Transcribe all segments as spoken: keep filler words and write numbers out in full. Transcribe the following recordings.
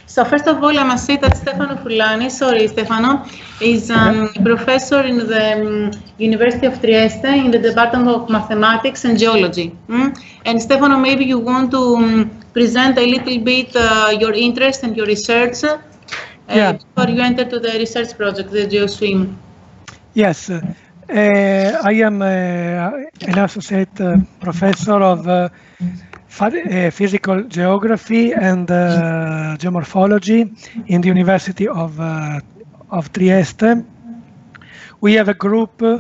So first of all, I must say that Stefano Furlani, sorry, Stefano, is um, a professor in the um, University of Trieste in the Department of Mathematics and Geology. Mm? And Stefano, maybe you want to um, present a little bit uh, your interest and your research uh, yeah. before you enter to the research project, the GeoSwim. Yes, uh, I am uh, an associate uh, professor of uh, Uh, physical geography and uh, geomorphology in the University of, uh, of Trieste. We have a group, uh,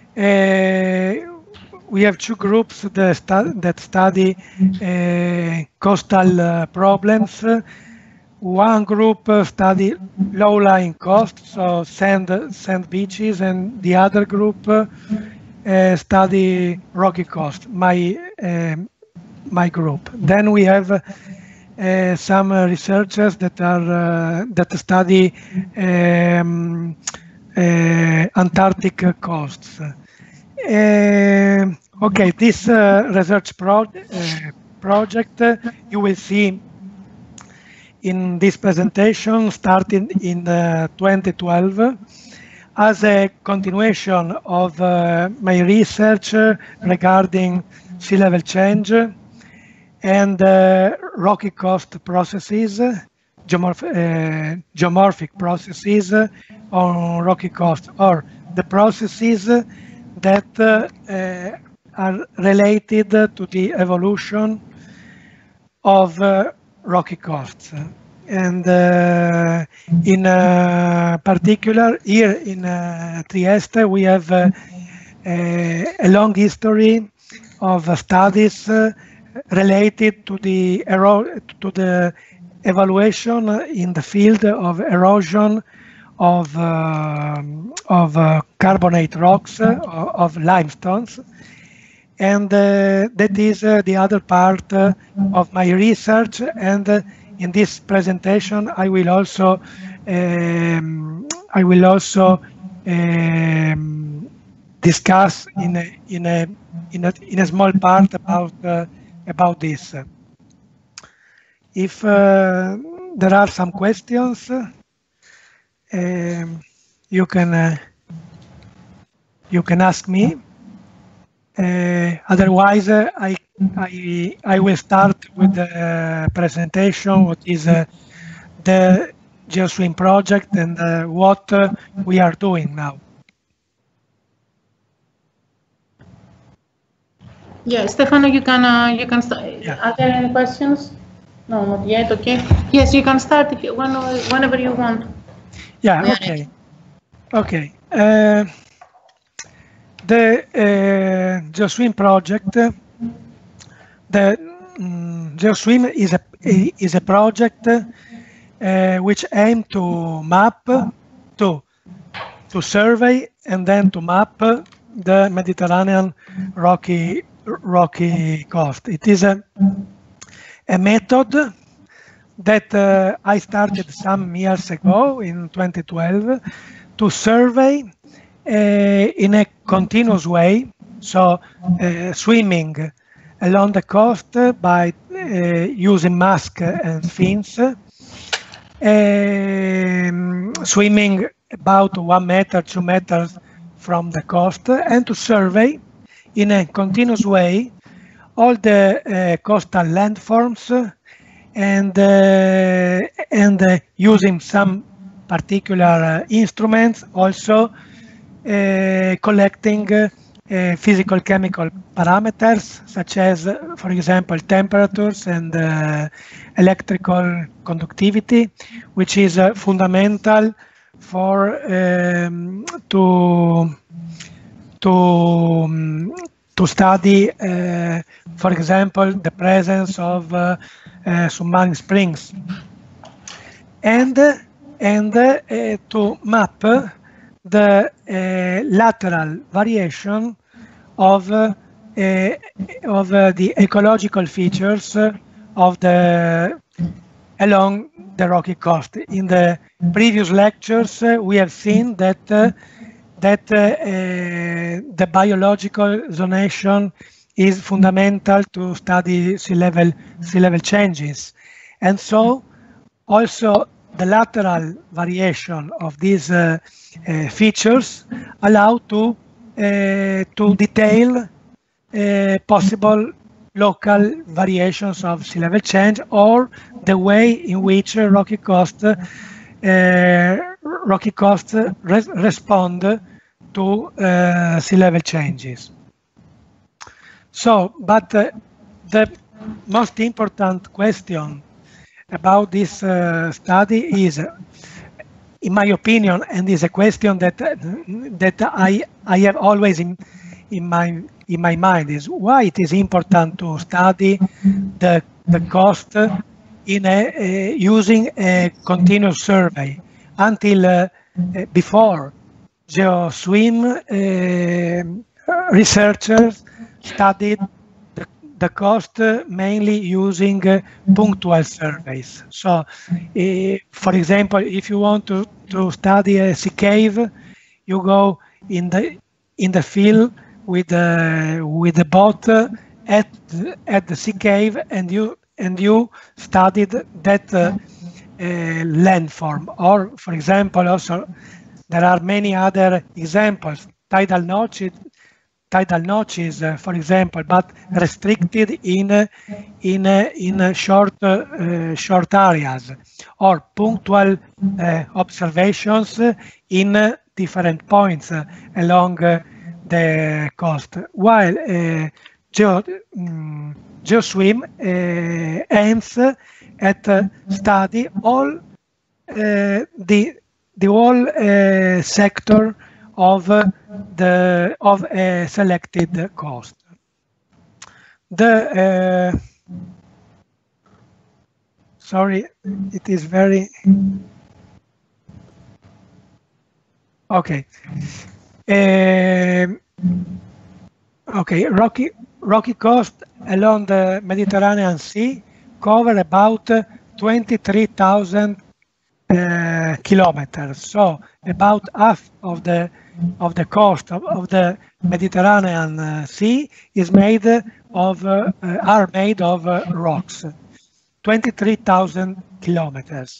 we have two groups that, stu that study uh, coastal uh, problems. One group uh, study low-lying coasts, so sand, sand beaches, and the other group uh, uh, study rocky coast. My um, my group. Then we have uh, some uh, researchers that are uh, that study um, uh, Antarctic coasts. Uh, okay, this uh, research pro uh, project uh, you will see in this presentation starting in uh, twenty twelve as a continuation of uh, my research uh, regarding sea level change and uh, rocky coast processes, geomorph uh, geomorphic processes uh, on rocky coast, or the processes that uh, uh, are related to the evolution of uh, rocky coasts. And uh, in uh, particular, here in uh, Trieste, we have uh, a, a long history of uh, studies uh, related to the to the evaluation in the field of erosion of uh, of uh, carbonate rocks, uh, of limestones, and uh, that is uh, the other part uh, of my research. And uh, in this presentation, I will also um, I will also um, discuss in a in a in a in a small part about. Uh, about this. If uh, there are some questions, uh, um, you can uh, you can ask me. Uh, otherwise, uh, I I I will start with the presentation. What is uh, the GeoSwim project and uh, what uh, we are doing now. Yeah, Stefano, you can uh, you can start. Yeah. Are there any questions? No, not yet. Okay. Yes, you can start if you, when, whenever you want. Yeah. Okay. Okay. Uh, the uh, GeoSwim project. Uh, the um, GeoSwim is a is a project uh, which aims to map, to to survey, and then to map the Mediterranean rocky. rocky coast. It is a, a method that uh, I started some years ago in twenty twelve to survey uh, in a continuous way, so uh, swimming along the coast by uh, using mask and fins, um, swimming about one meter, two meters from the coast, and to survey in a continuous way all the uh, coastal landforms, uh, and uh, and uh, using some particular uh, instruments, also uh, collecting uh, uh, physical chemical parameters such as, uh, for example, temperatures and uh, electrical conductivity, which is uh, fundamental for um, to to um, to study, uh, for example, the presence of uh, uh, submarine springs, and and uh, to map the uh, lateral variation of uh, uh, of uh, the ecological features of the along the rocky coast. In the previous lectures, uh, we have seen that. Uh, that uh, uh, the biological zonation is fundamental to study sea level sea level changes, and so Also, the lateral variation of these uh, uh, features allow to uh, to detail uh, possible local variations of sea level change or the way in which uh, rocky coast uh, rocky coast re respond to uh, sea level changes. So, but uh, the most important question about this uh, study is, in my opinion, and is a question that that I I have always in in my in my mind, is why it is important to study the the cost in a, a using a continuous survey. Until uh, before GeoSWIM, uh, researchers studied the cost uh, mainly using uh, punctual surveys. So, uh, for example, if you want to, to study a sea cave, you go in the in the field with the with the boat uh, at at the sea cave, and you and you studied that uh, uh, landform. Or, for example, also there are many other examples. Tidal notches. Tidal notches, uh, for example, but restricted in uh, in uh, in uh, short uh, short areas, or punctual uh, observations in uh, different points uh, along uh, the coast. While uh, Geo, um, GeoSWIM uh, aims at uh, study all uh, the the whole uh, sector of uh, the of a selected coast. The uh, sorry, it is very okay. Uh, okay, rocky rocky coast along the Mediterranean Sea cover about twenty-three thousand uh, kilometers. So about half of the of the coast of, of the Mediterranean uh, Sea is made of uh, uh, are made of uh, rocks. twenty-three thousand kilometers.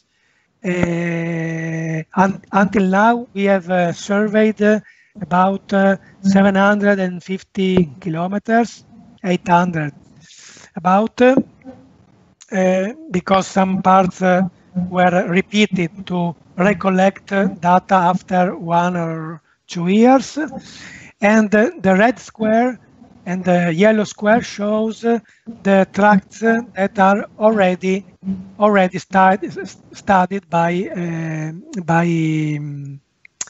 Uh, un until now, we have uh, surveyed uh, about uh, seven hundred fifty kilometers, eight hundred about, uh, uh, because some parts uh, were repeated to recollect uh, data after one or two years, and uh, the red square and the yellow square shows uh, the tracts uh, that are already already studied studied by uh, by um,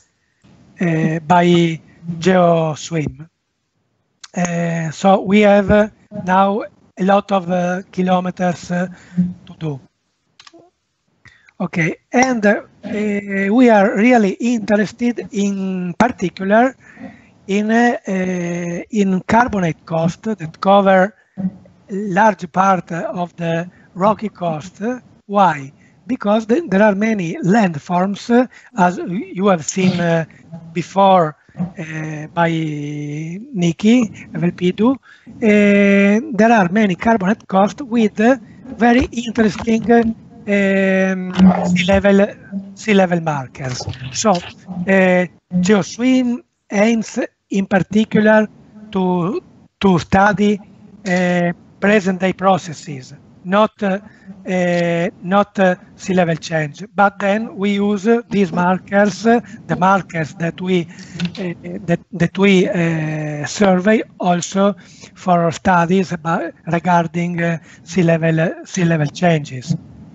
uh, by GeoSWIM. Uh, so we have uh, now a lot of uh, kilometers uh, to do. Okay, and uh, uh, we are really interested in particular in uh, uh, in carbonate coast that cover large part of the rocky coast. Why? Because th there are many landforms, uh, as you have seen uh, before uh, by Nikki Velpidu. Uh, there are many carbonate coasts with uh, very interesting uh, Um, sea level sea level markers. So uh, GeoSWIM aims in particular to to study uh, present day processes, not uh, uh, not uh, sea level change. But then we use uh, these markers, uh, the markers that we uh, that that we uh, survey also for studies about regarding uh, sea level uh, sea level changes.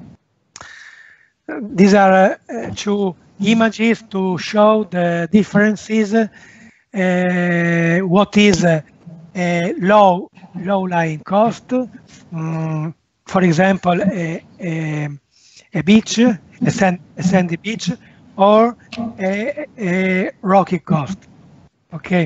These are uh, two images to show the differences. Uh, what is uh, a low low-lying coast? Um, for example, a, a, a beach, a, sand, a sandy beach, or a, a rocky coast. Okay.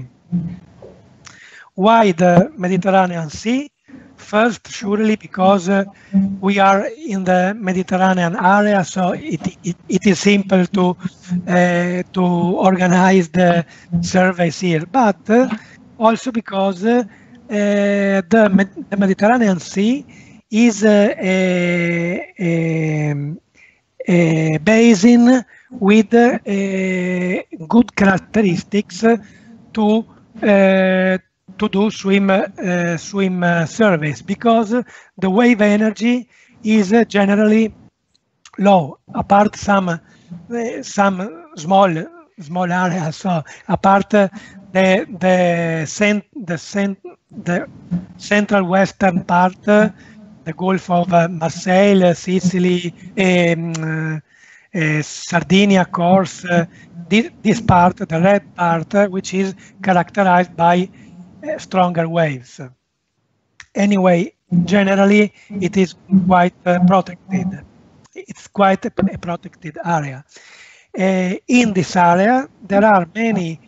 Why the Mediterranean Sea? First, surely because uh, we are in the Mediterranean area, so it, it, it is simple to uh, to organize the surveys here. But uh, also because uh, uh, the, Med the Mediterranean Sea is uh, a, a, a basin with uh, good characteristics to uh, to do swim uh, swim uh, surveys, because the wave energy is uh, generally low, apart some uh, some small small areas. So apart uh, the the cent the cent the central western part, uh, the Gulf of uh, Marseille, Sicily, um, uh, uh, Sardinia, of course, uh, this, this part, the red part, uh, which is characterized by uh, stronger waves. Anyway, generally, it is quite uh, protected. It's quite a, a protected area. Uh, in this area, there are many,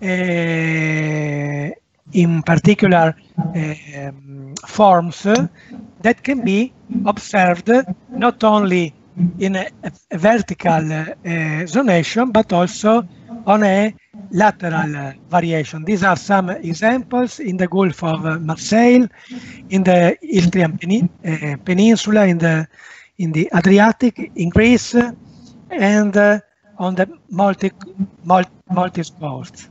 uh, in particular, uh, forms uh, that can be observed not only in a, a vertical uh, zonation, but also on a lateral uh, variation. These are some examples in the Gulf of uh, Marseille, in the Istrian Penin uh, Peninsula, in the in the Adriatic, in Greece, uh, and uh, on the Maltese Maltese coast.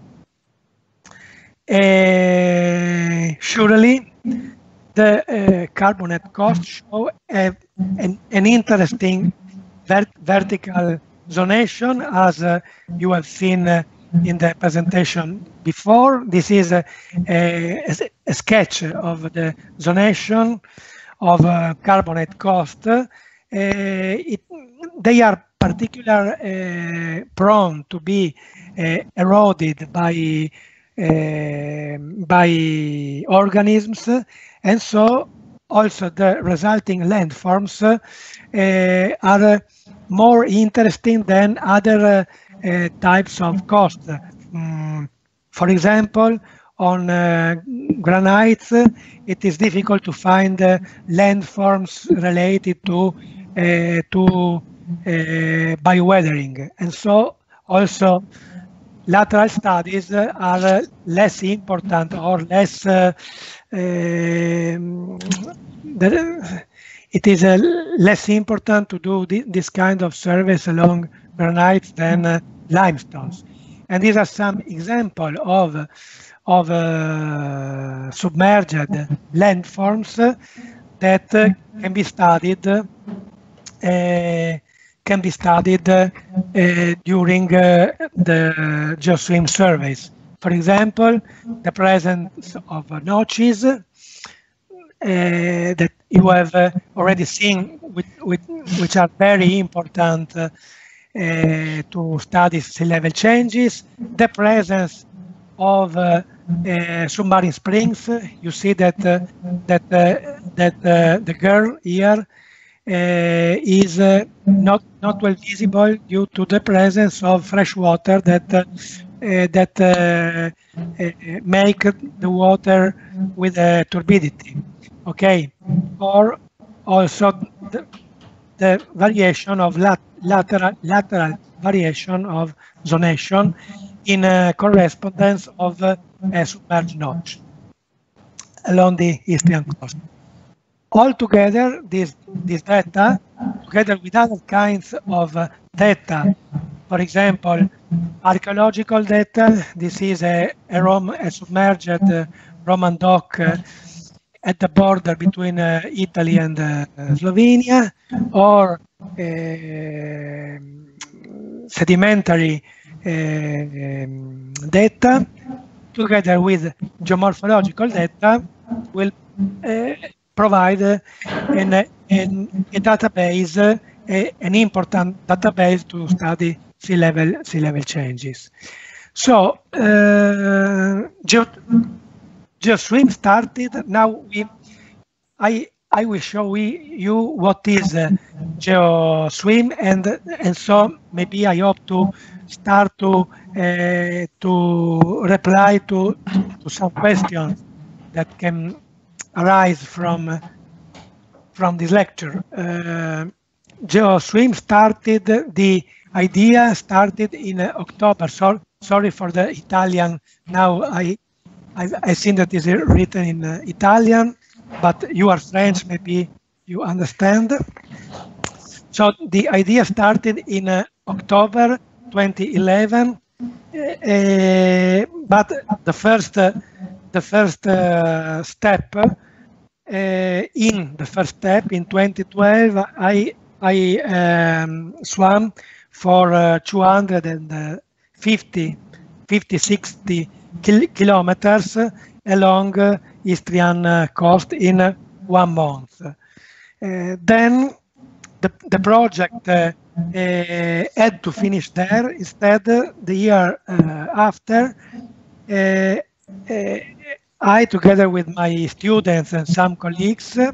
Uh, surely, the uh, carbonate coast show a, an, an interesting vert vertical zonation, as uh, you have seen uh, in the presentation before. This is a, a, a sketch of the zonation of uh, carbonate coast. Uh, it, they are particularly uh, prone to be uh, eroded by uh, by organisms, and so also the resulting landforms uh, are more interesting than other uh, types of coast. Um, for example, on uh, granites, it is difficult to find uh, landforms related to uh, to uh, bioweathering, and so also lateral studies are less important or less. Uh, um, the, it is uh, less important to do th this kind of surveys along granites than uh, limestones. And these are some examples of of uh, submerged landforms that uh, can be studied uh, can be studied uh, during uh, the GeoSWIM surveys. For example, the presence of notches uh, that you have uh, already seen, with, with, which are very important uh, uh, to study sea level changes. The presence of uh, uh, submarine springs. You see that uh, that uh, that uh, the girl here uh, is uh, not not well visible due to the presence of fresh water that uh, uh, that uh, uh, make the water with uh, turbidity. Okay, or also the, the variation of lat lateral lateral variation of zonation in uh, correspondence of uh, a submerged notch along the eastern coast. Altogether, this, this data, together with other kinds of uh, data, for example, archaeological data, this is a, a, Rom, a submerged uh, Roman dock uh, at the border between uh, Italy and uh, Slovenia, or uh, sedimentary uh, um, data, together with geomorphological data, will uh, provide uh, an, an, a database, uh, a, an important database to study sea level sea level changes. So uh, Geo, GeoSWIM started. Now we, I I will show we, you what is uh, GeoSWIM, and and so maybe I hope to start to uh, to reply to to some questions that can arise from uh, from this lecture. Uh, GeoSWIM started, the idea started in uh, October. So, sorry for the Italian. Now I I, I think that is written in uh, Italian, but you are French, maybe you understand. So the idea started in uh, October twenty eleven, uh, but the first uh, the first uh, step uh, in the first step in twenty twelve, I I um, swam for uh, two hundred fifty, sixty kil kilometers along uh, Istrian uh, coast in uh, one month. Uh, then the, the project uh, uh, had to finish there. Instead, uh, the year uh, after, uh, uh, I, together with my students and some colleagues, uh,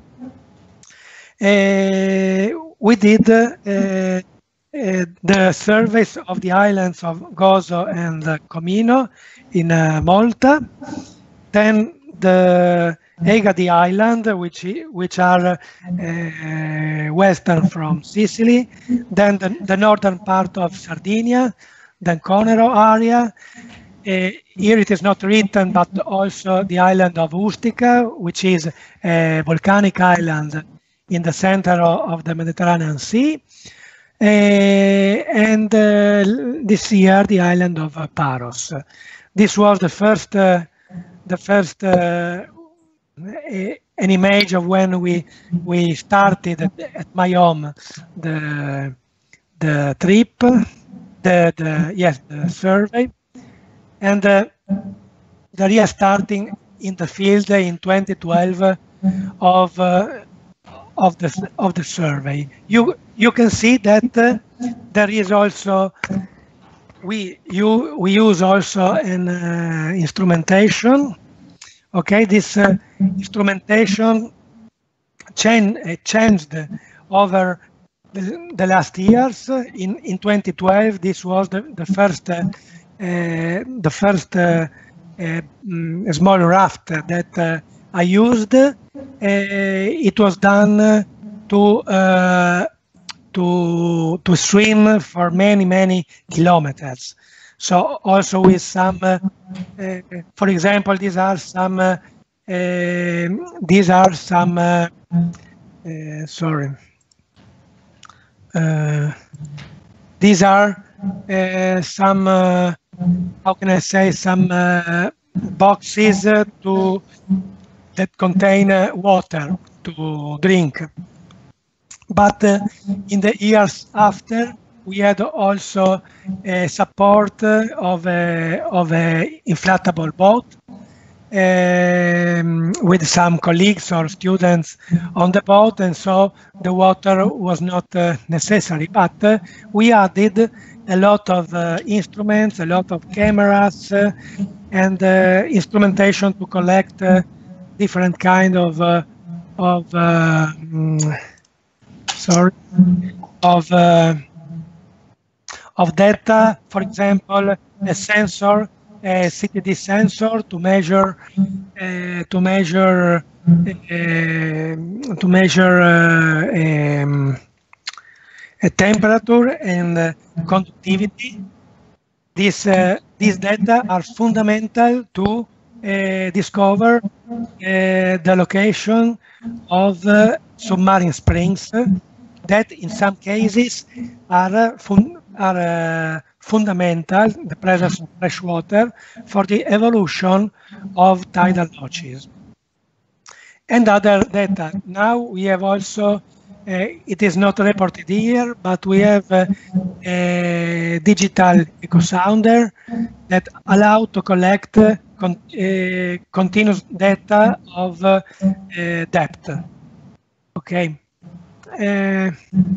we did uh, uh, the surveys of the islands of Gozo and uh, Comino in uh, Malta. Then the Egadi Island, which which are uh, western from Sicily, then the, the northern part of Sardinia, then Conero area. Uh, here it is not written, but also the island of Ustica, which is a volcanic island in the center of, of the Mediterranean Sea. Uh, and uh, this year, the island of uh, Paros. This was the first, uh, the first uh, a, an image of when we we started at, at my home the the trip, the the yes the survey, and uh, the real starting in the field in twenty twelve of uh, of the of the survey. You you can see that uh, there is also we you we use also an uh, instrumentation. Okay, this uh, instrumentation change, uh, changed over the, the last years. In in twenty twelve, this was the the first uh, uh, the first uh, uh, um, small raft that uh, I used. Uh, it was done to uh, to to swim for many many kilometers. So also with some, uh, uh, for example, these are some, uh, uh, these are some, uh, uh, sorry, uh, these are uh, some, uh, how can I say, some uh, boxes uh, to that contain uh, water to drink. But uh, in the years after, we had also a support of a, of a inflatable boat um, with some colleagues or students on the boat, and so the water was not uh, necessary. But uh, we added a lot of uh, instruments, a lot of cameras, uh, and uh, instrumentation to collect uh, different kind of uh, of uh, sorry of uh, of data, for example, a sensor, a C T D sensor to measure uh, to measure uh, to measure uh, um, a temperature and uh, conductivity. These uh, these data are fundamental to uh, discover uh, the location of uh, submarine springs that, in some cases, are uh, fun are uh, fundamental, the presence of fresh water, for the evolution of tidal notches. And other data. Now we have also, uh, it is not reported here, but we have uh, a digital echo sounder that allow to collect uh, con uh, continuous data of uh, uh, depth. Okay. Uh,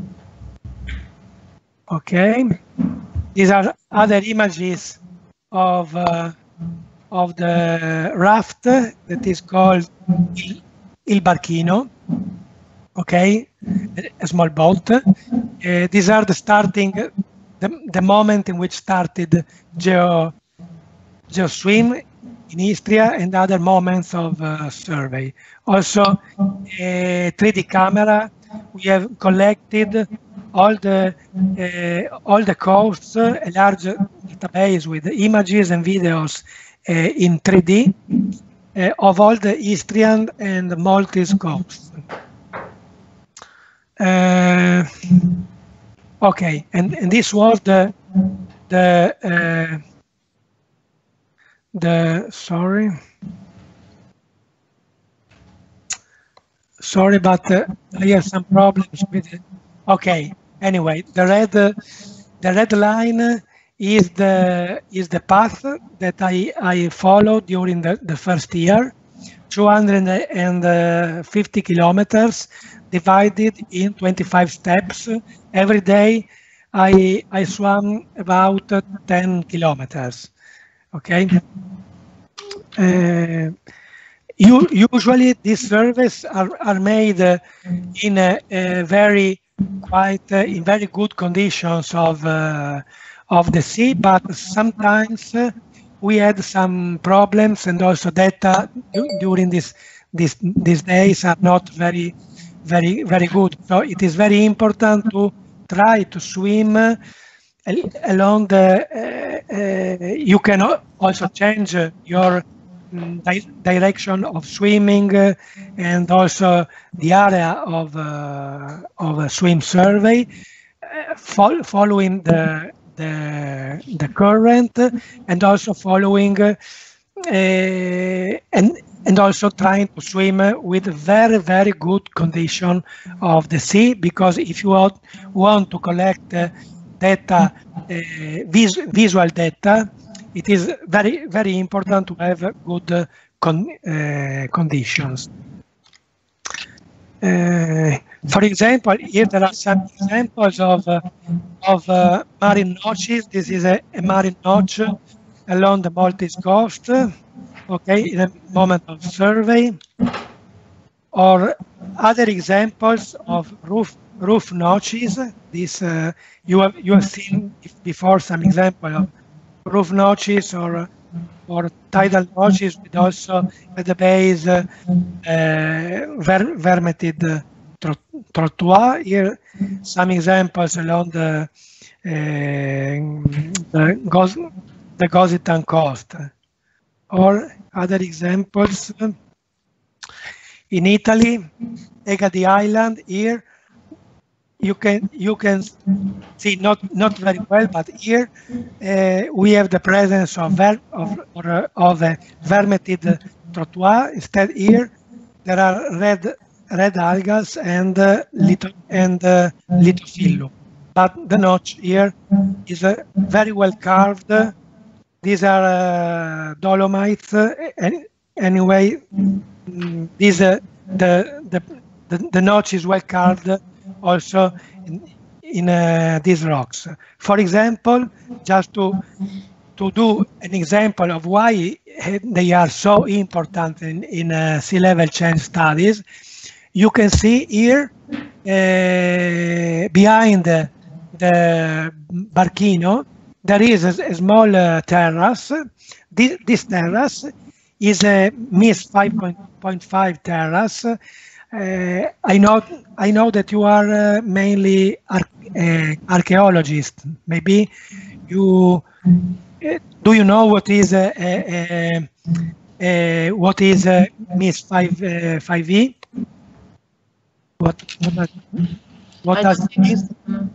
Okay, these are other images of uh, of the raft that is called Il, Il Barchino. Okay, a small boat. Uh, these are the starting, the, the moment in which started Geo GeoSwim in Istria and other moments of uh, survey. Also, a three D camera. We have collected all the uh, all the coasts, uh, a large database with images and videos uh, in three D uh, of all the Istrian and Maltese coasts. Uh, okay, and, and this was the the uh, the sorry sorry, but uh, I have some problems with it. Okay, anyway, the red uh, the red line is the is the path that I I followed during the, the first year, two hundred fifty kilometers divided in twenty-five steps. Every day I I swam about ten kilometers. Okay. Uh, you, usually these surveys are, are made uh, in a, a very quite uh, in very good conditions of uh, of the sea, but sometimes uh, we had some problems, and also data during this this these days are not very very very good. So it is very important to try to swim uh, along the uh, uh, you can also change your um, di direction of swimming uh, and also the area of uh, of a swim survey, uh, fo following the the the current, and also following uh, and and also trying to swim with very very good condition of the sea, because if you want, want to collect uh, data, uh, vis visual data, it is very very important to have good uh, con uh, conditions. Uh, for example, here there are some examples of uh, of uh, marine notches. This is a, a marine notch along the Maltese coast. Okay, in a moment of survey, or other examples of roof roof notches. This uh, you have you have seen before some example of roof notches or or tidal notches with also at the base uh, uh, ver vermeted uh, tro trottoir. Here some examples along the uh, the, Gos the Gositan coast, or other examples in Italy, Egadi Island. Here you can you can see not not very well, but here uh, we have the presence of ver of or, of a vermeted trottoir. Instead, here there are red red algas and uh, little and uh, Lithophyllum, but the notch here is uh, very well carved. These are uh, dolomites. Uh, any, anyway, mm, these uh, the, the the the notch is well carved also in, in uh, these rocks. For example, just to to do an example of why they are so important in in uh, sea level change studies, you can see here uh, behind the, the Barchino there is a, a small uh, terrace. This, this terrace is a M I S five point five terrace. Uh, I know I know that you are uh, mainly ar uh, archaeologists. Maybe you uh, do you know what is a, a, a, a what is a M I S five E? What what, what does it mean?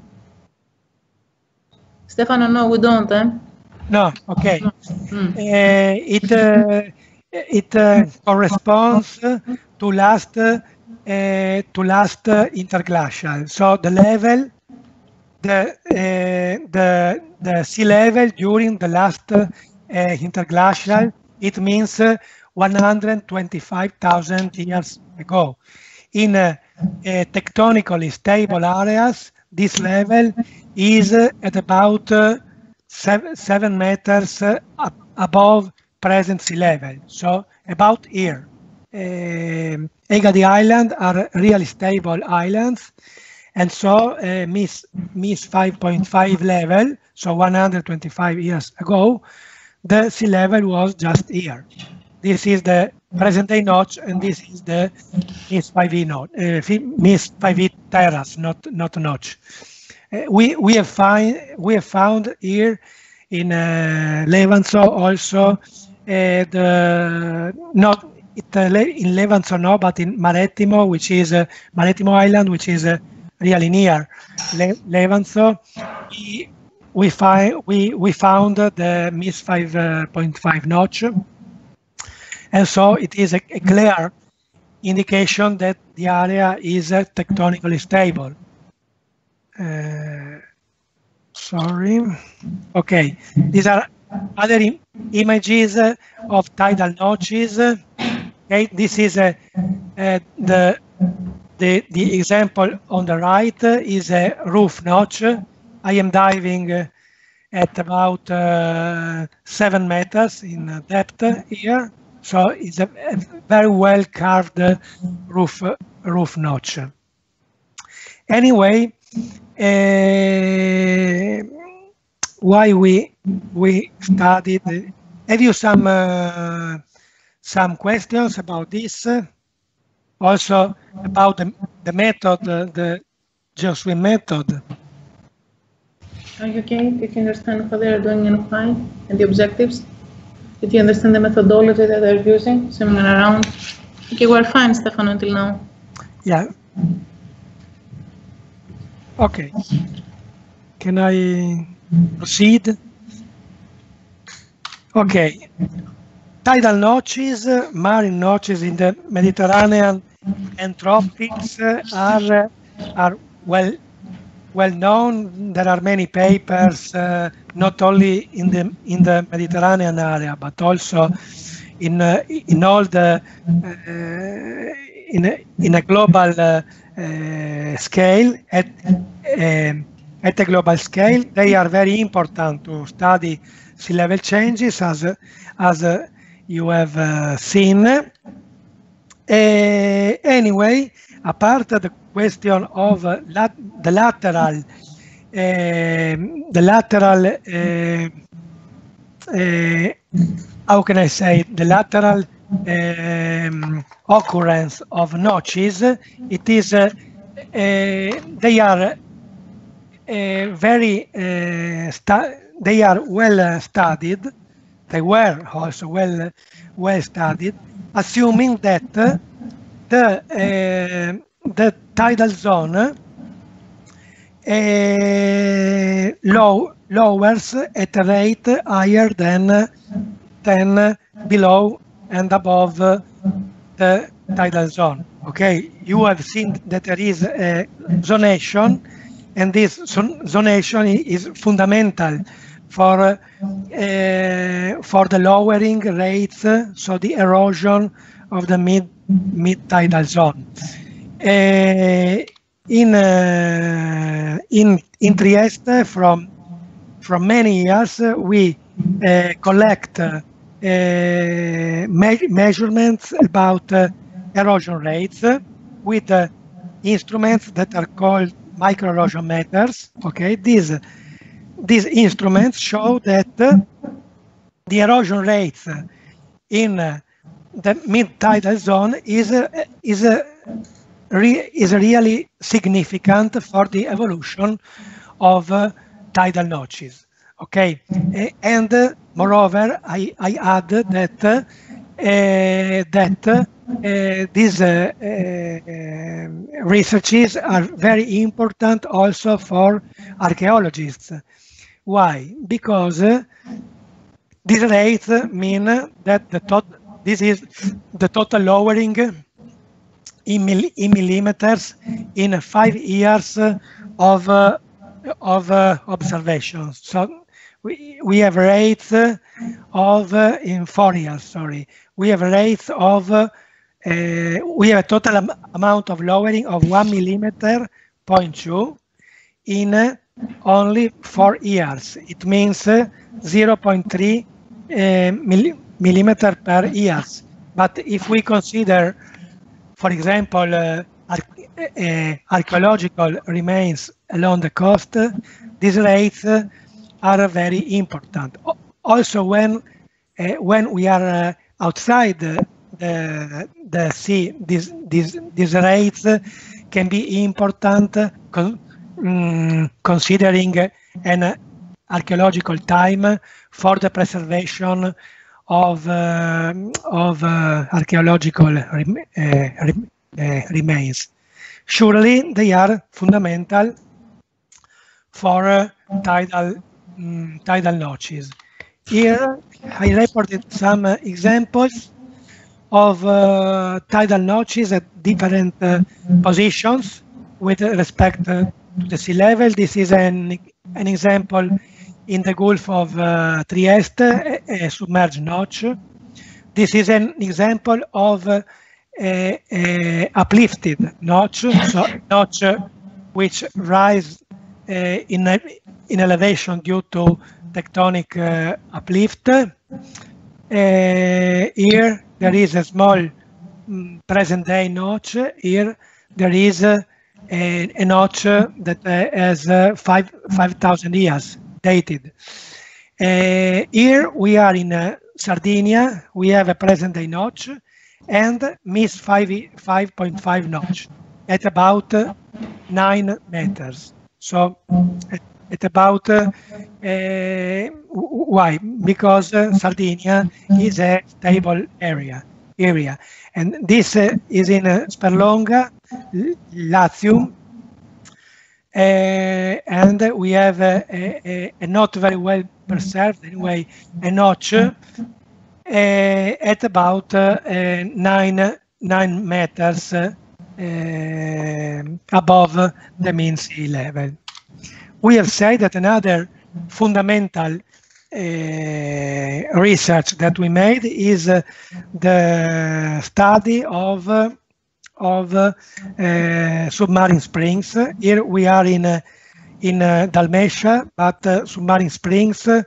Stefano, no, we don't. Eh? No, okay. Mm. Uh, it uh, it uh, corresponds to last uh, to last uh, interglacial. So the level, the uh, the the sea level during the last uh, interglacial, it means uh, one hundred twenty-five thousand years ago. In uh, uh, tectonically stable areas, this level is uh, at about uh, seven, seven meters uh, up above present sea level, so about here. Uh, Egadi Island are really stable islands, and so uh, M I S five point five level, so one hundred twenty-five years ago, the sea level was just here. This is the present day notch, and this is the M I S five E notch, uh, M I S five E terrace, not not notch. Uh, we we have find we have found here in uh, Levanzo also uh, the not it, uh, in Levanzo no, but in Marettimo, which is uh, Marettimo Island, which is uh, really near Le Levanzo, we we find we we found the MIS five point five notch, and so it is a, a clear indication that the area is uh, tectonically stable. Uh, sorry. Okay, these are other im images uh, of tidal notches. Okay, this is uh, uh, the the the example on the right uh, is a roof notch. I am diving uh, at about uh, seven meters in depth here, so it's a, a very well carved uh, roof uh, roof notch. Anyway, uh, why we we studied? Have you some uh, some questions about this? Also about the the method, the GeoSWIM method. Are you okay? Did you understand how they are doing and why, and the objectives? Did you understand the methodology that they're using, swimming around? Okay, we're fine, Stefano, until now. Yeah. Okay. Can I proceed? Okay. Tidal notches, marine notches in the Mediterranean and tropics are are well well known. There are many papers, uh, not only in the in the Mediterranean area, but also in uh, in all the uh, in a, in a global uh, uh, scale. At uh, at a global scale, they are very important to study sea level changes, as as uh, you have uh, seen. Uh, anyway, apart the question of uh, lat the lateral, uh, the lateral, uh, uh, how can I say, the lateral um, occurrence of notches, it is, uh, uh, they are uh, very, uh, they are well uh, studied. They were also well, well studied, assuming that uh, the uh, the tidal zone uh, low, lowers at a rate higher than than below and above uh, the tidal zone. Okay, you have seen that there is a zonation, and this zonation is fundamental for uh, uh, for the lowering rates, uh, so the erosion of the mid mid tidal zone. Uh, in uh, in in Trieste, from from many years, uh, we uh, collect uh, me measurements about uh, erosion rates uh, with uh, instruments that are called micro erosion meters. Okay, these these instruments show that uh, the erosion rates in uh, the mid tidal zone is uh, is uh, re is really significant for the evolution of uh, tidal notches. Okay, uh, and uh, moreover, I, I add that uh, that uh, these uh, uh, researches are very important also for archaeologists. Why? Because uh, these rates mean that the tot this is the total lowering in, mill in millimeters in five years of uh, of uh, observations. So we we have rates of uh, in four years. Sorry, we have rates of uh, uh, we have a total am amount of lowering of one millimeter point two in uh, only four years. It means uh, zero point three uh, mill millimeter per years. But if we consider, for example, uh, ar uh, archaeological remains along the coast, uh, these rates uh, are very important. Also, when uh, when we are uh, outside the, the the sea, these these these rates uh, can be important, uh, con um, considering uh, an uh, archaeological time for the preservation of uh, of uh, archaeological rem uh, rem uh, remains. surely they are fundamental for uh, tidal um, tidal notches. Here I reported some uh, examples of uh, tidal notches at different uh, positions with respect uh, to the sea level. This is an, an example in the Gulf of uh, Trieste, a, a submerged notch. This is an example of uh, a, a uplifted notch, so notch uh, which rise uh, in, in elevation due to tectonic uh, uplift. Uh, here there is a small um, present-day notch. Here there is uh, a, a notch uh, that uh, has uh, five five thousand years dated. Uh, here we are in uh, Sardinia. We have a present-day notch and miss five point five notch at about uh, nine meters. So at, at about uh, uh, why? Because uh, Sardinia is a stable area area, and this uh, is in uh, Sperlonga, Latium, uh, and we have a, a, a not very well preserved anyway a notch uh, at about uh, uh, nine nine meters uh, uh, above the mean sea level. We have said that another fundamental uh, research that we made is uh, the study of uh, of uh, uh, submarine springs. Here we are in uh, in uh, Dalmatia, but uh, submarine springs uh,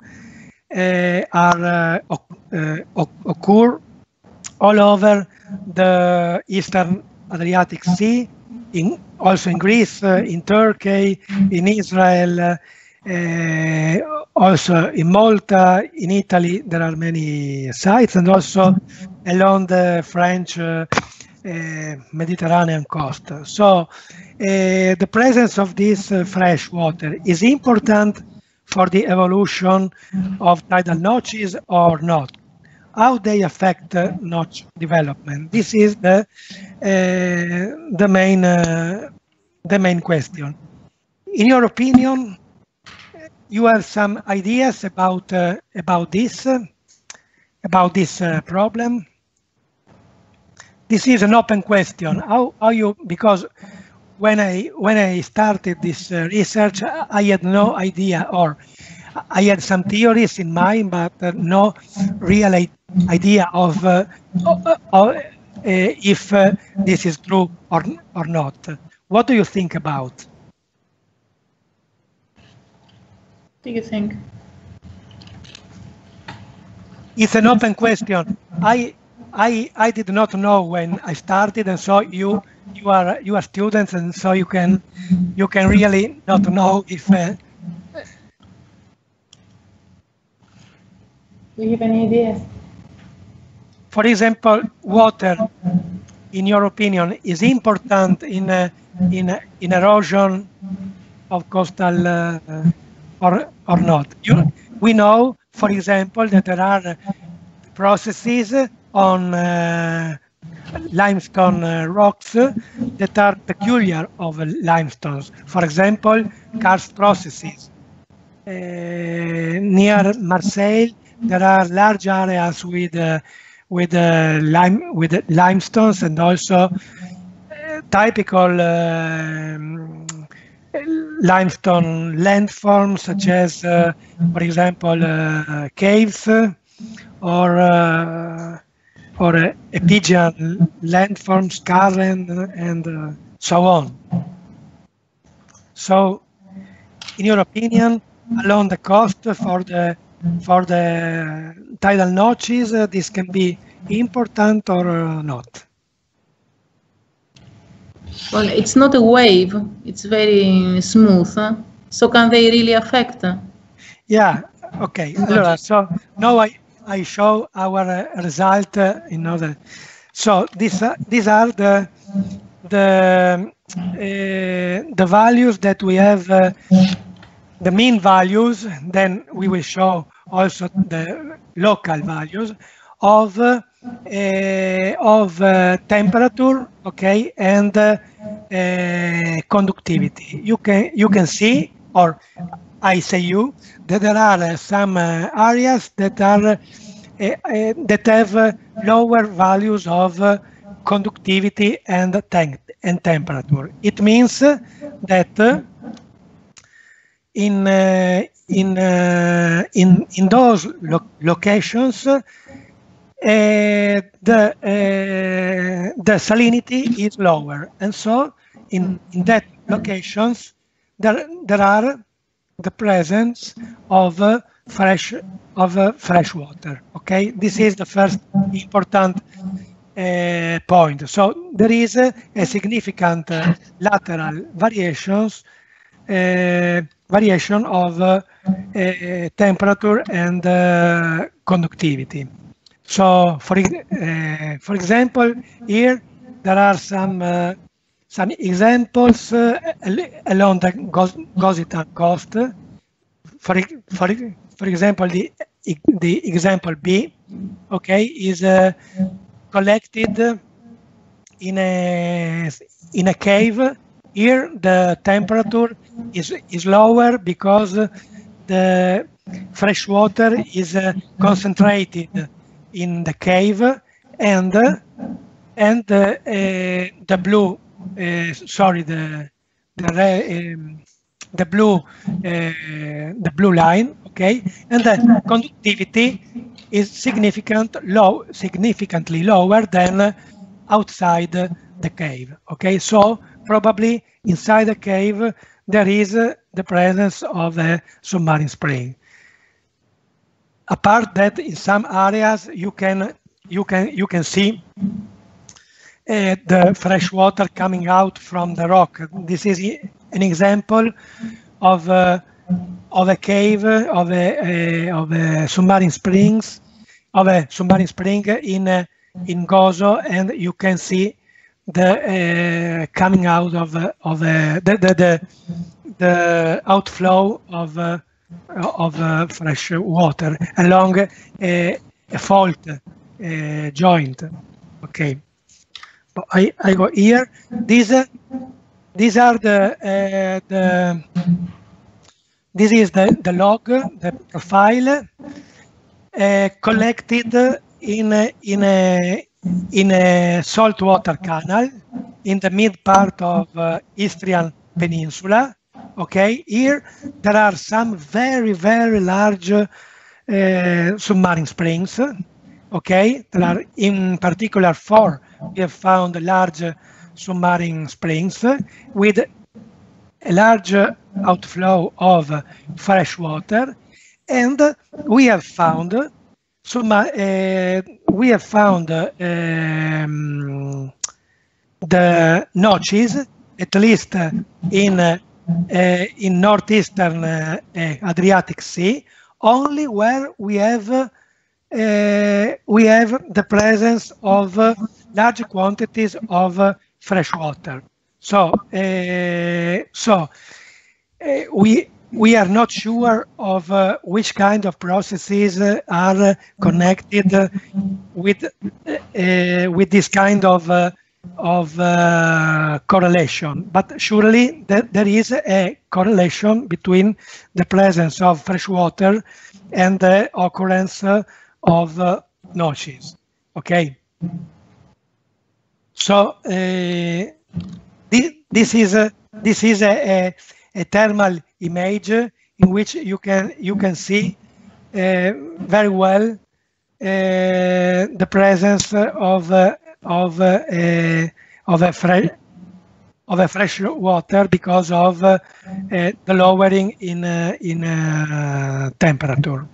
are uh, uh, occur all over the Eastern Adriatic Sea, in also in Greece, uh, in Turkey, in Israel, uh, uh, also in Malta, in Italy. There are many sites, and also along the French uh, uh, Mediterranean coast. So uh, the presence of this uh, fresh water is important for the evolution of tidal notches or not? How they affect uh, notch development? This is the uh, the main uh, the main question. In your opinion, you have some ideas about uh, about this uh, about this uh, problem? This is an open question. How how you because when I when I started this uh, research, I had no idea, or I had some theories in mind, but uh, no real idea of uh, uh, uh, if uh, this is true or or not. What do you think about? What do you think? It's an open question. I I I did not know when I started, and so you you are you are students, and so you can you can really not know if. Uh, Do you have any ideas? For example, water, in your opinion, is important in uh, in uh, in erosion of coastal uh, or or not? You, we know, for example, that there are processes on uh, limestone uh, rocks that are peculiar of limestones. For example, karst processes. Uh, near Marseille, there are large areas with uh, with uh, lime with limestones, and also uh, typical uh, limestone landforms, such as, uh, for example, uh, caves or uh, or uh, epigean landforms, Karen, and uh, so on. So, in your opinion, along the coast for the for the tidal notches, uh, this can be important or uh, not? Well, it's not a wave, it's very smooth, huh? So can they really affect? Yeah, okay. Allora, so now I, I show our uh, result uh, in other. So these, uh, these are the, the, uh, the values that we have, uh, the mean values, then we will show also the local values of uh, uh, of uh, temperature, okay, and uh, uh, conductivity. You can you can see, or I say you, that there are some uh, areas that are uh, uh, that have uh, lower values of uh, conductivity and temp and temperature. It means uh, that uh, in uh, in uh, in in those lo locations uh, the uh, the salinity is lower, and so in in that locations there there are the presence of uh, fresh of uh, fresh water. Okay, this is the first important uh, point. So there is uh, a significant uh, lateral variations uh, variation of uh, uh, temperature and uh, conductivity. So, for uh, for example, here there are some uh, some examples uh, along the Gositan coast. For for for example, the the example B, okay, is uh, collected in a in a cave. Here the temperature is is lower because the fresh water is uh, concentrated in the cave, and and uh, uh, the blue uh, sorry the the um, the blue uh, the blue line, okay, and the conductivity is significant low significantly lower than outside the cave. Okay, so probably inside the cave there is uh, the presence of a submarine spring. Apart that, in some areas you can you can you can see uh, the fresh water coming out from the rock. This is an example of uh, of a cave of a, a of a submarine springs of a submarine spring in uh, in Gozo, and you can see the uh, coming out of uh, of uh, the, the the the outflow of uh, of uh, fresh water along a, a fault uh, joint. Okay, but I I go here. These uh, these are the uh, the this is the the log, the profile uh, collected in a, in a in a saltwater canal in the mid part of uh, Istrian Peninsula. Okay, here there are some very very large uh, submarine springs. Okay, there are in particular four. We have found large submarine springs with a large outflow of fresh water, and we have found some. Uh, we have found uh, um, the notches, at least uh, in uh, uh, in northeastern uh, uh, Adriatic Sea, only where we have uh, we have the presence of uh, large quantities of uh, fresh water. So, uh, so uh, we we are not sure of uh, which kind of processes uh, are uh, connected uh, with uh, with this kind of uh, of uh, correlation, but surely that there is a correlation between the presence of fresh water and the occurrence uh, of uh, notches. Okay, so uh, this, this is a, this is a, a, a thermal image in which you can you can see uh, very well uh, the presence of uh, of uh, a, of a fresh of a fresh water because of uh, uh, the lowering in uh, in uh, temperature.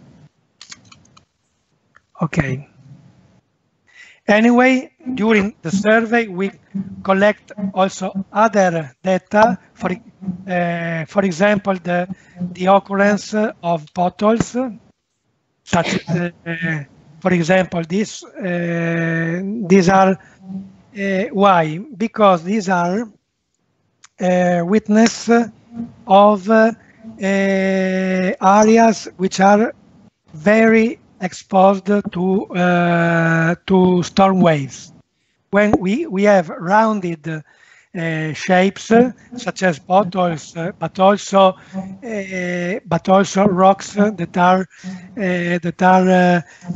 Okay. Anyway, during the survey, we collect also other data. For uh, for example, the the occurrence of potholes, such as, uh, for example, this uh, these are uh, why? Because these are uh, witness of uh, uh, areas which are very exposed to uh, to storm waves. When we we have rounded uh, shapes, uh, such as bottles, uh, but also uh, but also rocks uh, that are uh, that are uh,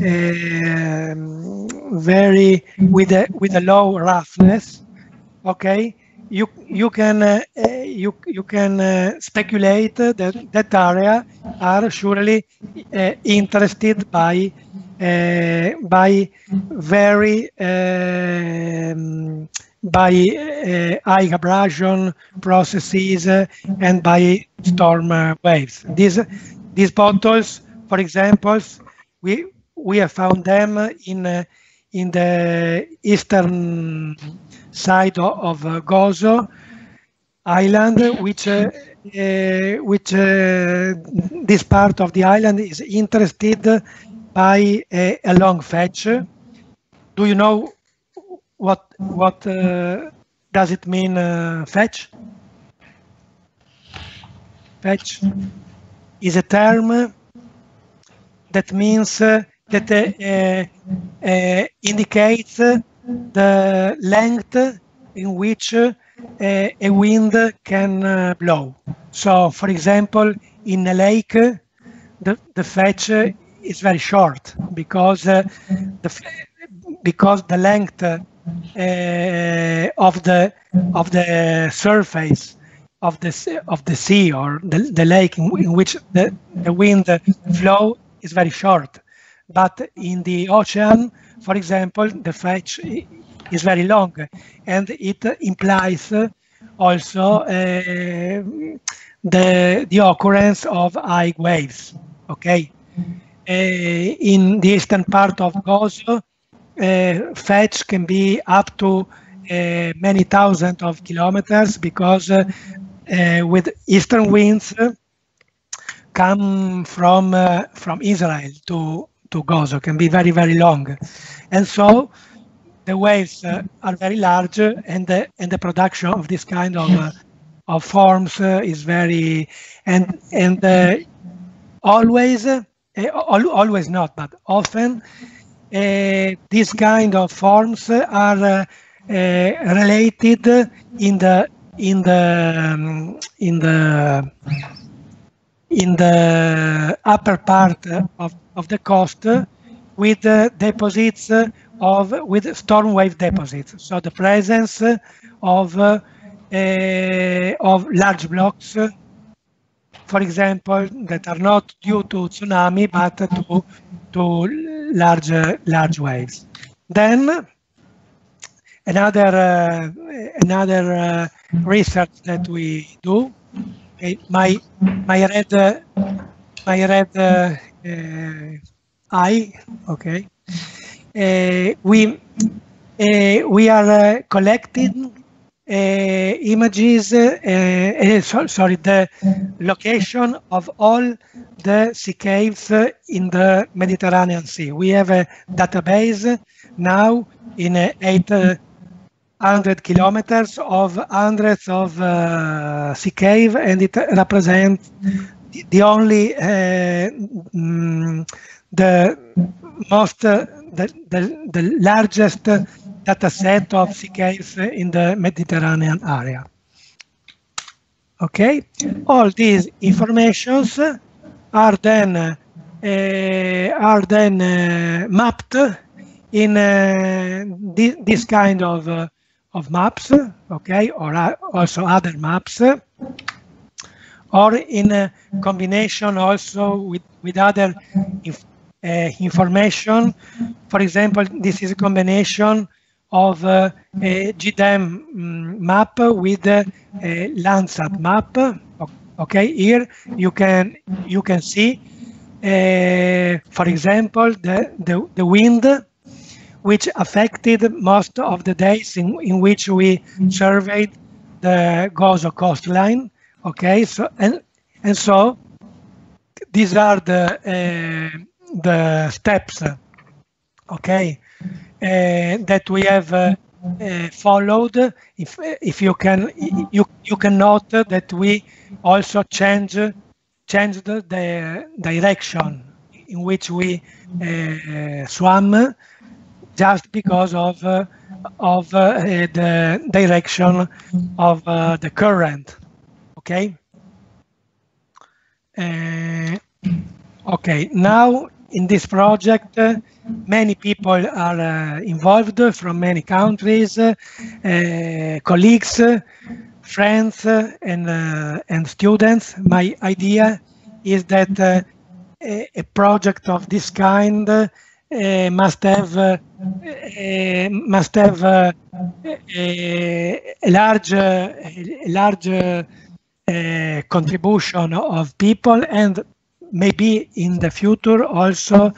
um, very with a with a low roughness. Okay, you you can uh, uh, you you can uh, speculate that that area are surely uh, interested by uh, by very um, by uh, high abrasion processes uh, and by storm uh, waves. These these bottles, for example, we we have found them in uh, in the eastern side of, of uh, Gozo Island, which uh, uh, which uh, this part of the island is interested by a, a long fetch. Do you know what what uh, does it mean, uh, fetch? Fetch is a term that means uh, that uh, uh, indicates the length in which uh, a wind can uh, blow. So, for example, in a lake, the, the fetch is very short because uh, the because the length uh, of the of the surface of the of the sea or the, the lake in, in which the, the wind flow is very short. But in the ocean, for example, the fetch is very long, and it implies also uh, the the occurrence of high waves. Okay, uh, in the eastern part of Gozo, uh, fetch can be up to uh, many thousands of kilometers because uh, uh, with eastern winds uh, come from uh, from Israel to to Gozo, can be very very long, and so the waves uh, are very large, and the and the production of this kind of uh, of forms uh, is very and and uh, always uh, always not, but often uh, these kind of forms are uh, uh, related in the in the um, in the in the upper part of, of the coast with uh, deposits of with storm wave deposits. So the presence of uh, uh, of large blocks, for example, that are not due to tsunami but to to large uh, large waves. Then another uh, another uh, research that we do. Okay, my my red uh, my red uh, uh, eye. Okay, uh, we uh, we are uh, collecting uh, images. Uh, uh, so, sorry, the location of all the sea caves in the Mediterranean Sea. We have a database now in uh, eight. Uh, hundred kilometers of hundreds of uh, sea cave, and it represents the only uh, mm, the most uh, the, the the largest data set of sea caves in the Mediterranean area. Okay, all these informations are then uh, are then uh, mapped in uh, this, this kind of uh, of maps, okay, or uh, also other maps, or in a combination also with, with other inf uh, information. For example, this is a combination of uh, a G D E M map with a, a Landsat map. Okay, here you can you can see, uh, for example, the, the, the wind which affected most of the days in, in which we surveyed the Gozo coastline. Okay, so and and so these are the uh, the steps. Okay, uh, that we have uh, uh, followed. If if you can you you can note that we also change changed the direction in which we uh, swam, just because of uh, of uh, the direction of uh, the current. Okay. Uh, okay. Now in this project, uh, many people are uh, involved from many countries, uh, uh, colleagues, uh, friends, uh, and uh, and students. My idea is that uh, a, a project of this kind uh, must have uh, uh, must have uh, a, a large uh, a large uh, uh, contribution of people, and maybe in the future also uh,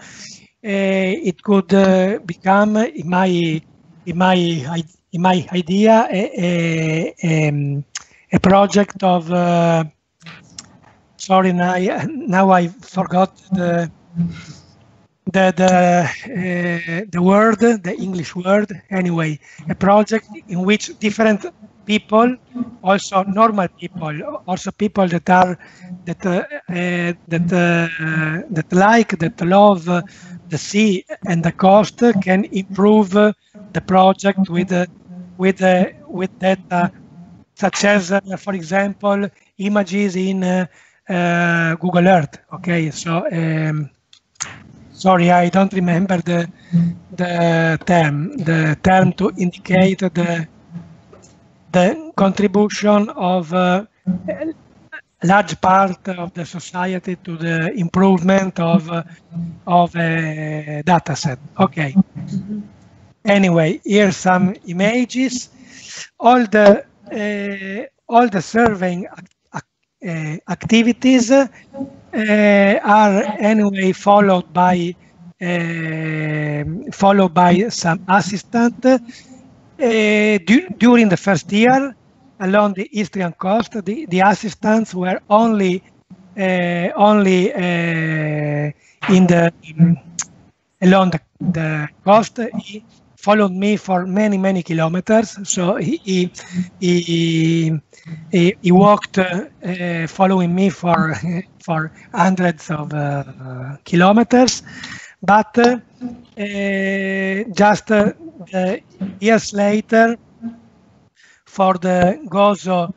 it could uh, become, in my in my in my idea, a, a, um, a project of uh, sorry, now I, now I forgot the the the, uh, the word, the English word. Anyway, a project in which different people, also normal people, also people that are that uh, uh, that uh, that like, that love uh, the sea and the coast, can improve uh, the project with uh, with uh, with data such as, uh, for example, images in uh, uh, Google Earth. Okay, so. Um, Sorry, I don't remember the the term. The term to indicate the the contribution of uh, a large part of the society to the improvement of uh, of a data set. Okay. Anyway, here's some images. All the uh, all the surveying uh, activities uh, are anyway followed by uh, followed by some assistant uh, du during the first year along the Istrian coast. The, the assistants were only uh, only uh, in the um, along the, the coast. He followed me for many many kilometers, so he he he, he, he walked uh, uh, following me for for hundreds of uh, kilometers, but uh, uh, just uh, uh, years later, for the GOZO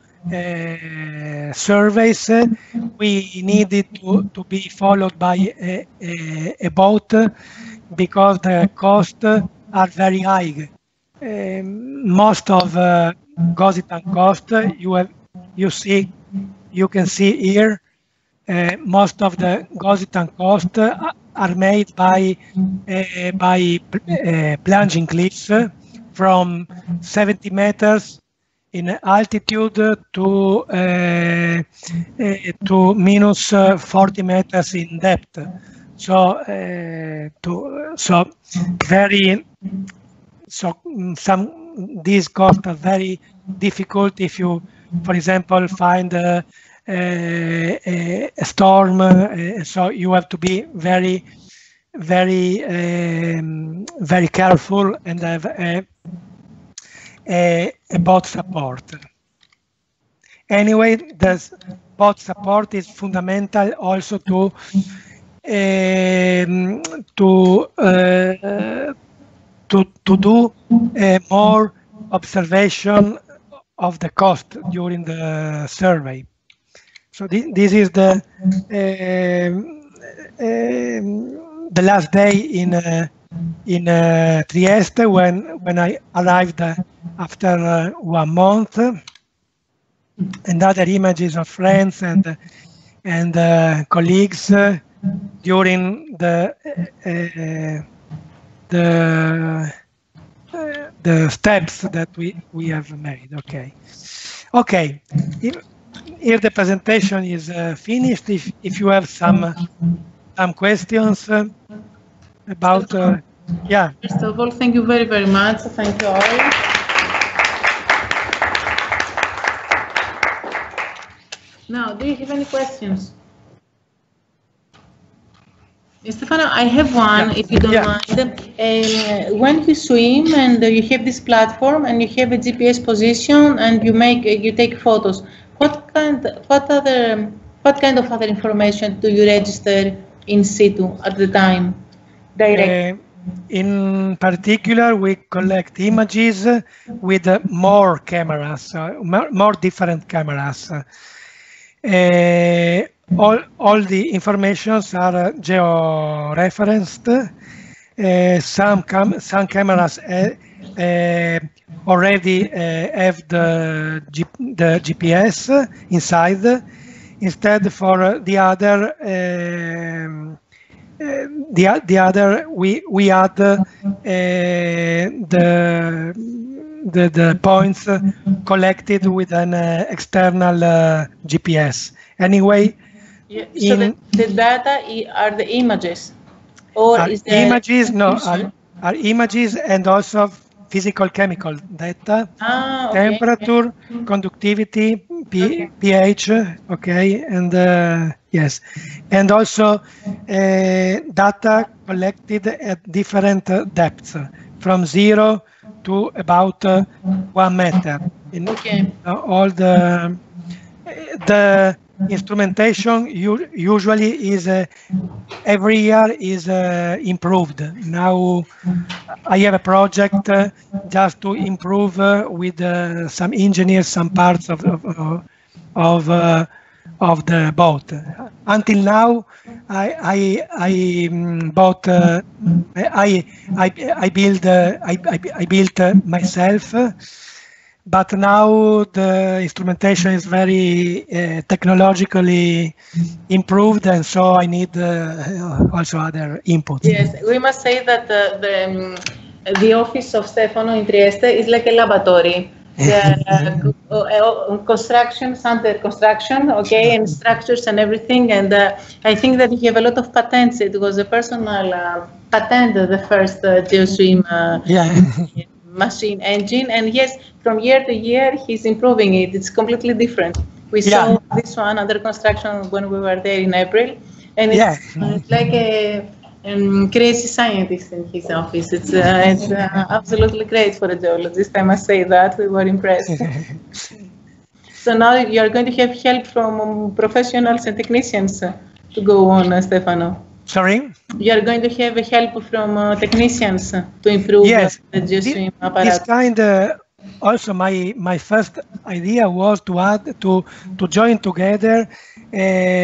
uh, surveys, uh, we needed to, to be followed by a, a, a boat because the costs are very high. Um, most of uh, Gositan coast, you have, you see, you can see here, uh, most of the Gositan coast are made by uh, by uh, plunging cliffs from seventy meters in altitude to uh, uh, to minus uh, forty meters in depth. So, uh, to so very so some these costs are very difficult if you, for example, find a, a, a storm. Uh, so you have to be very, very, um, very careful and have a, a, a boat support. Anyway, the boat support is fundamental also to um, to uh, to to do uh, more observation of the coast during the survey. So this, this is the uh, uh, the last day in uh, in uh, Trieste when when I arrived uh, after uh, one month, and other images of friends and and uh, colleagues uh, during the uh, the uh, the steps that we we have made. Okay, okay. If, Here the presentation is uh, finished. If if you have some uh, some questions uh, about, uh, yeah. First of all, thank you very very much. Thank you all. Now, do you have any questions? Stefano, I have one, yeah. If you don't yeah. mind. Uh, when you swim and uh, you have this platform and you have a G P S position and you make uh, you take photos. What kind, what other, what kind of other information do you register in situ at the time? Direct. in particular, we collect images with uh, more cameras, uh, more, more different cameras. Uh, all, all the informations are uh, geo-referenced. Uh, some, cam some cameras uh, uh, already uh, have the, G the G P S inside. Instead, for the other, um, uh, the the other, we we add uh, the the the points collected with an uh, external uh, G P S. Anyway, yeah, so the, the data are the images, or are is there images? No, are, are images and also physical chemical data, ah, okay. temperature, conductivity, P Okay. pH, okay, and uh, yes, and also uh, data collected at different uh, depths, from zero to about uh, one meter. In Okay. uh, all the the instrumentation usually is uh, every year is uh, improved. Now I have a project uh, just to improve uh, with uh, some engineers some parts of of of, uh, of the boat. Until now, I I, I um, bought uh, I I I build uh, I, I I built uh, myself. Uh, But now the instrumentation is very uh, technologically improved, and so I need uh, also other inputs. Yes, we must say that uh, the um, the office of Stefano in Trieste is like a laboratory. There are uh, uh, constructions under construction, okay, and structures and everything. And uh, I think that you have a lot of patents. It was a personal uh, patent, the first uh, GeoStream uh, yeah. machine engine, and yes, from year to year he's improving it. It's completely different. We Yeah. saw this one under construction when we were there in April, and it's, Yeah. it's like a um, crazy scientist in his office. It's uh, it's uh, absolutely great for a geologist. I must say that we were impressed. So now you are going to have help from um, professionals and technicians uh, to go on, uh, Stefano. Sorry? You are going to have help from uh, technicians uh, to improve Yes. the GeoStream This apparatus. kind, uh, also my my first idea was to add to to join together uh,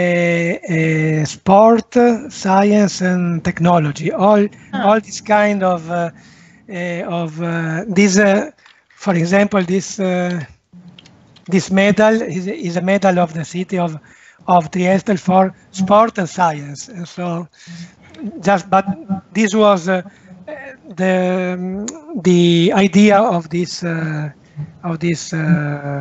uh, sport, science, and technology. All Ah. all this kind of uh, uh, of uh, this. Uh, for example, this uh, this medal is is a medal of the city of of Trieste for sport and science. And so just but this was uh, the um, the idea of this uh, of this uh,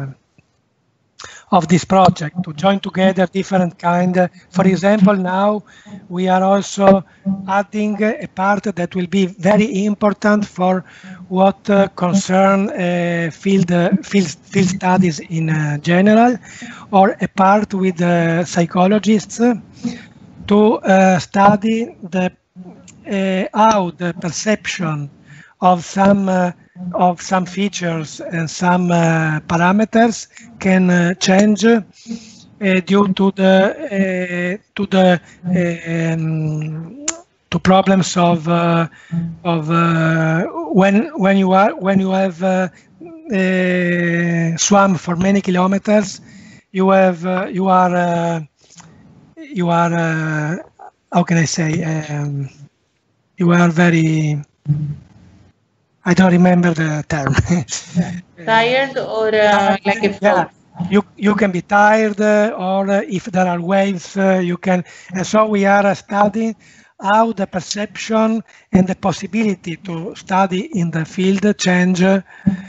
of this project, to join together different kind. Uh, for example, now we are also adding a part that will be very important for what uh, concern uh, field uh, field field studies in uh, general, or a part with uh, psychologists uh, to uh, study the uh, how the perception of some uh, of some features and some uh, parameters can uh, change uh, due to the uh, to the um, to problems of uh, of uh, when when you are when you have uh, uh, swam for many kilometers, you have uh, you are uh, you are uh, how can I say um, you are very I don't remember the term. Tired or uh, like a yeah, frog? you you can be tired, uh, or uh, if there are waves, uh, you can. And so we are uh, studying how the perception and the possibility to study in the field change, uh,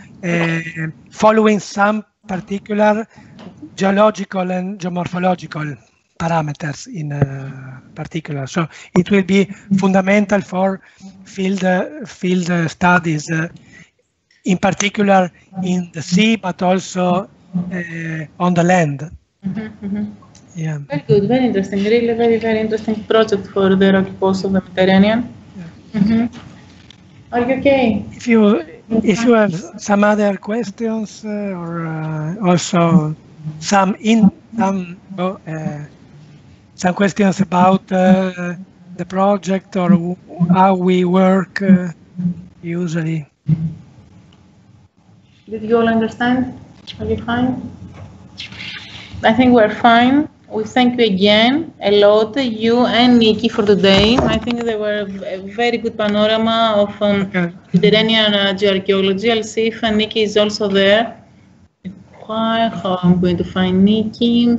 following some particular geological and geomorphological parameters in uh, particular. So it will be fundamental for field uh, field uh, studies, uh, in particular in the sea, but also uh, on the land. Mm-hmm, mm-hmm. Yeah. Very good, very interesting. Really, very, very interesting project for the rocky coast of the Mediterranean. Yeah. Mm-hmm. Are you okay? If you if you have some other questions uh, or uh, also some in some uh, some questions about uh, the project or how we work uh, usually. Did you all understand? Are you fine? I think we're fine. We thank you again a lot, you and Nikki, for today. I think they were a very good panorama of um, Okay. Mediterranean uh, geoarchaeology. I'll see if uh, Nikki is also there. Why? How I'm going to find Nikki.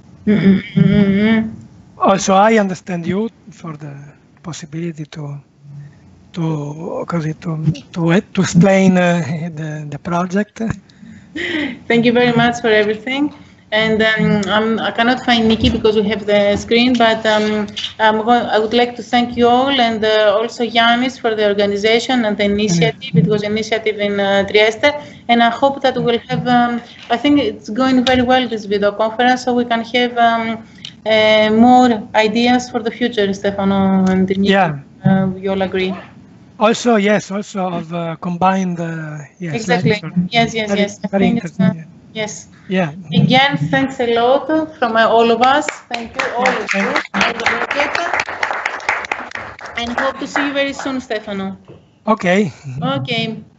Also, I understand you for the possibility to to così, to to, to explain uh, the the project. Thank you very much for everything. And um, I'm, I cannot find Nikki because we have the screen, but um, I'm going, I would like to thank you all, and uh, also Yannis for the organization and the initiative. It was an initiative in uh, Trieste, and I hope that we'll have, um, I think it's going very well, this video conference, so we can have um, uh, more ideas for the future, Stefano and Nikki. Yeah. Uh, we all agree. Also, yes, also of uh, combined. Uh, yes, Exactly. lecture. Yes, yes, very, yes. I Very think it's, uh, interesting. Yeah. yes. Yeah. Again, thanks a lot from uh, all of us. Thank you, all of you, all the workers. And hope to see you very soon, Stefano. Okay. Okay.